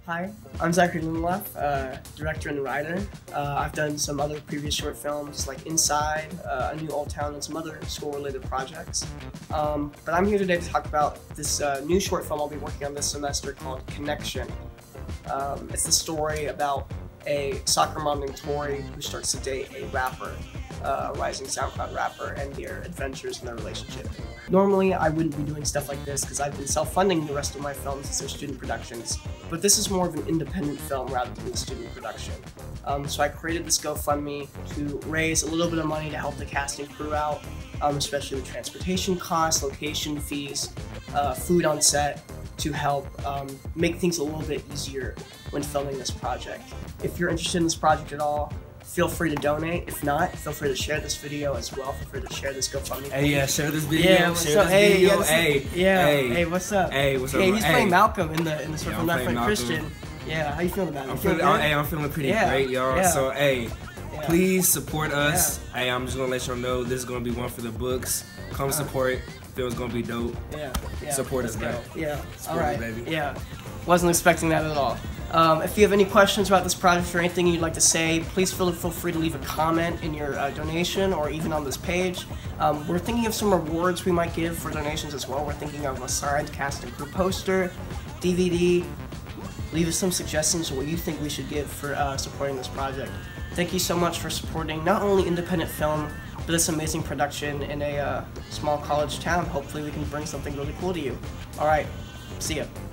Hi, I'm Zachary Lindelof, director and writer. I've done some other previous short films like Inside, A New Old Town, and some other school-related projects. But I'm here today to talk about this new short film I'll be working on this semester called Connection. It's the story about a soccer mom named Tori who starts to date a rapper, a rising SoundCloud rapper, and their adventures in their relationship. Normally, I wouldn't be doing stuff like this because I've been self-funding the rest of my films as their student productions, but this is more of an independent film rather than a student production. So I created this GoFundMe to raise a little bit of money to help the cast and crew out, especially the transportation costs, location fees, food on set, to help make things a little bit easier when filming this project. If you're interested in this project at all, feel free to donate. If not, feel free to share this video as well. Feel free to share this GoFundMe. Hey, yeah, share this video. Yeah, what's up? Hey, hey, what's up? Hey, what's up? Hey, he's playing Malcolm in the short film, My Friend Christian. Yeah, how you feeling about it? I'm feeling pretty great, y'all. Yeah. So, hey, please support us. Yeah. Hey, I'm just gonna let y'all know this is gonna be one for the books. Come support. Film's gonna be dope. Yeah. Support us, bro. Yeah. Support us, baby. Yeah. Wasn't expecting that at all. If you have any questions about this project or anything you'd like to say, please feel free to leave a comment in your donation or even on this page. We're thinking of some rewards we might give for donations as well. We're thinking of a signed cast and crew poster, DVD. Leave us some suggestions of what you think we should give for supporting this project. Thank you so much for supporting not only independent film, but this amazing production in a small college town. Hopefully we can bring something really cool to you. Alright, see ya.